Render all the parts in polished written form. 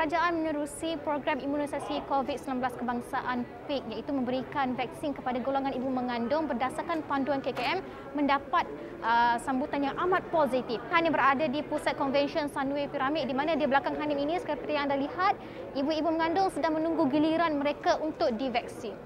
kerajaan menerusi program imunisasi COVID-19 kebangsaan PIK iaitu memberikan vaksin kepada golongan ibu mengandung berdasarkan panduan KKM mendapat sambutan yang amat positif. Hanim berada di pusat konvensyen Sunway Pyramid di mana di belakang Hanim ini seperti yang anda lihat, ibu-ibu mengandung sedang menunggu giliran mereka untuk divaksin.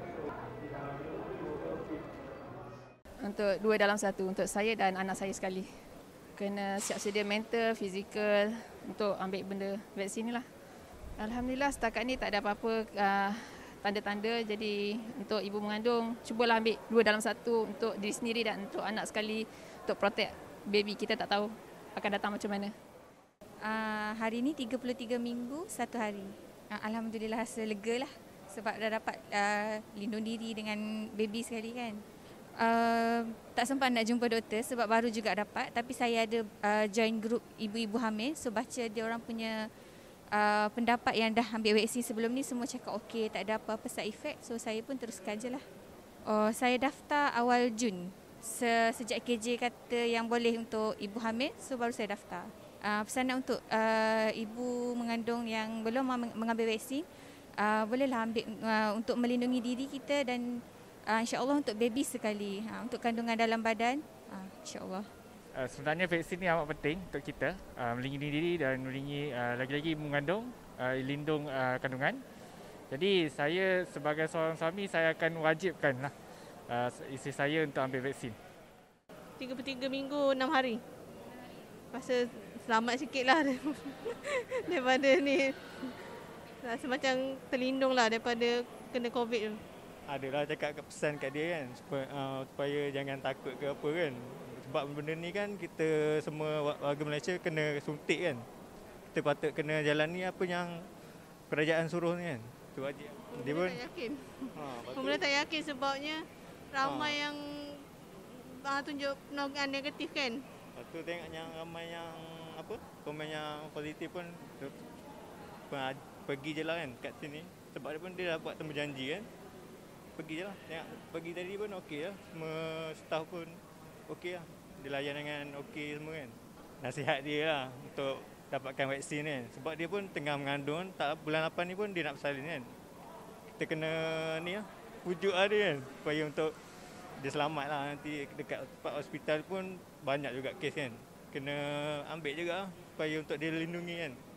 Untuk 2 dalam 1, untuk saya dan anak saya sekali. Kena siap sedia mental, fizikal untuk ambil benda vaksin ni lah. Alhamdulillah setakat ni tak ada apa-apa tanda-tanda. Jadi untuk ibu mengandung, cubalah ambil 2 dalam 1 untuk diri sendiri dan untuk anak sekali untuk protect baby. Kita tak tahu akan datang macam mana. Hari ni 33 minggu 1 hari. Alhamdulillah rasa lega lah sebab dah dapat lindung diri dengan baby sekali kan. Tak sempat nak jumpa doktor sebab baru juga dapat, tapi saya ada join group ibu-ibu hamil, so baca dia orang punya pendapat yang dah ambil vaksin sebelum ni, semua cakap okey, tak ada apa-apa side effect, so saya pun teruskan je lah. Saya daftar awal Jun, sejak KJ kata yang boleh untuk ibu hamil, so baru saya daftar. Pesanan untuk ibu mengandung yang belum mengambil vaksin, bolehlah ambil untuk melindungi diri kita dan insya-Allah untuk baby sekali, untuk kandungan dalam badan, insya-Allah. Sebenarnya vaksin ni amat penting untuk kita, melindungi diri dan melindungi lagi-lagi ibu mengandung, lindung kandungan. Jadi saya sebagai seorang suami, saya akan wajibkanlah isteri saya untuk ambil vaksin. 33 minggu 6 hari. Rasa selamat sikitlah daripada ni. Rasa macam terlindunglah daripada kena COVID tu. Adalah cakap pesan kat dia kan supaya jangan takut ke apa kan. Sebab benda ni kan kita semua warga Malaysia kena suntik kan. Kita patut kena jalani apa yang kerajaan suruh ni kan. Tu wajib. Dia pun tak yakin. Mula tak yakin sebabnya ramai yang tunjuk penolakan negatif kan. Lepas tu tengok yang ramai yang apa komen yang positif pun pergi je lah kan kat sini. Sebab dia pun dia dah buat temu janji kan. Pergi je lah. Tengok, pergi tadi pun okey lah. Semua staff pun okey lah. Dia layan dengan okey semua kan. Nasihat dia lah untuk dapatkan vaksin kan. Sebab dia pun tengah mengandung. Bulan 8 ni pun dia nak bersalin kan. Kita kena ni lah. Pujuk lah dia kan. Supaya untuk dia selamat lah. Nanti dekat tempat hospital pun banyak juga kes kan. Kena ambil juga lah. Supaya untuk dia lindungi kan.